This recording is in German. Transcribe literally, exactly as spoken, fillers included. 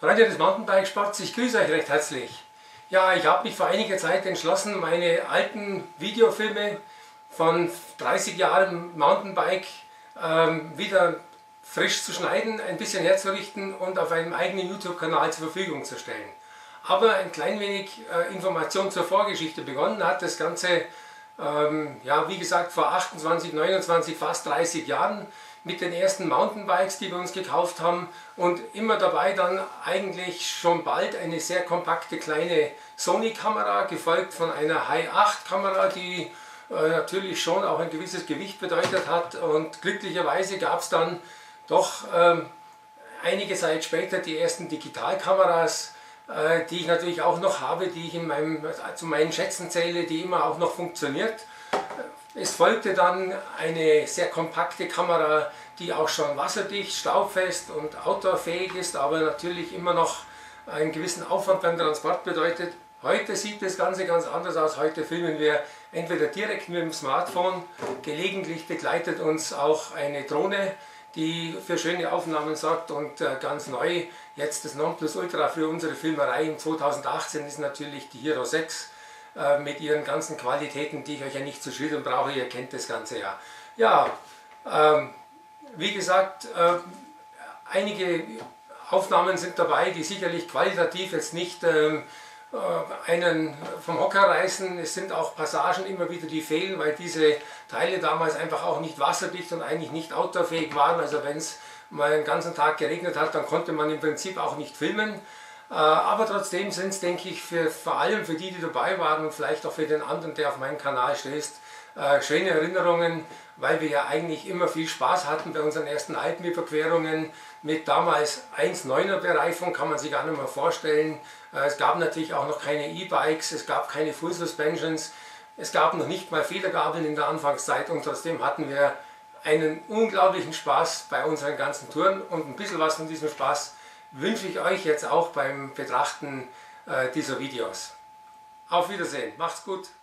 Freunde des Mountainbikesports, ich grüße euch recht herzlich. Ja, ich habe mich vor einiger Zeit entschlossen, meine alten Videofilme von dreißig Jahren Mountainbike ähm, wieder frisch zu schneiden, ein bisschen herzurichten und auf einem eigenen YouTube-Kanal zur Verfügung zu stellen. Aber ein klein wenig äh, Information zur Vorgeschichte. Begonnen hat das Ganze, ähm, ja, wie gesagt, vor achtundzwanzig, neunundzwanzig, fast dreißig Jahren mit den ersten Mountainbikes, die wir uns gekauft haben, und immer dabei dann eigentlich schon bald eine sehr kompakte kleine Sony-Kamera, gefolgt von einer Hi acht Kamera, die äh, natürlich schon auch ein gewisses Gewicht bedeutet hat, und glücklicherweise gab es dann doch ähm, einige Zeit später die ersten Digitalkameras, äh, die ich natürlich auch noch habe, die ich in meinem, zu meinen Schätzen zähle, die immer auch noch funktioniert. Es folgte dann eine sehr kompakte Kamera, die auch schon wasserdicht, staubfest und outdoorfähig ist, aber natürlich immer noch einen gewissen Aufwand beim Transport bedeutet. Heute sieht das Ganze ganz anders aus. Heute filmen wir entweder direkt mit dem Smartphone, gelegentlich begleitet uns auch eine Drohne, die für schöne Aufnahmen sorgt, und äh, ganz neu, jetzt das Nonplusultra für unsere Filmerei im zweitausendachtzehn ist natürlich die Hero sechs äh, mit ihren ganzen Qualitäten, die ich euch ja nicht zu schildern brauche, ihr kennt das Ganze ja. Ja, ähm, wie gesagt, äh, einige Aufnahmen sind dabei, die sicherlich qualitativ jetzt nicht ähm, einen vom Hocker reißen. Es sind auch Passagen immer wieder, die fehlen, weil diese Teile damals einfach auch nicht wasserdicht und eigentlich nicht outdoorfähig waren. Also wenn es mal einen ganzen Tag geregnet hat, dann konnte man im Prinzip auch nicht filmen. Aber trotzdem sind es, denke ich, für, vor allem für die, die dabei waren, und vielleicht auch für den anderen, der auf meinen Kanal stößt, schöne Erinnerungen, weil wir ja eigentlich immer viel Spaß hatten bei unseren ersten Alpenüberquerungen mit damals eins Komma neuner Bereifung, kann man sich gar nicht mehr vorstellen. Es gab natürlich auch noch keine E-Bikes, es gab keine Full Suspensions, es gab noch nicht mal Federgabeln in der Anfangszeit, und trotzdem hatten wir einen unglaublichen Spaß bei unseren ganzen Touren, und ein bisschen was von diesem Spaß wünsche ich euch jetzt auch beim Betrachten äh, dieser Videos. Auf Wiedersehen, macht's gut!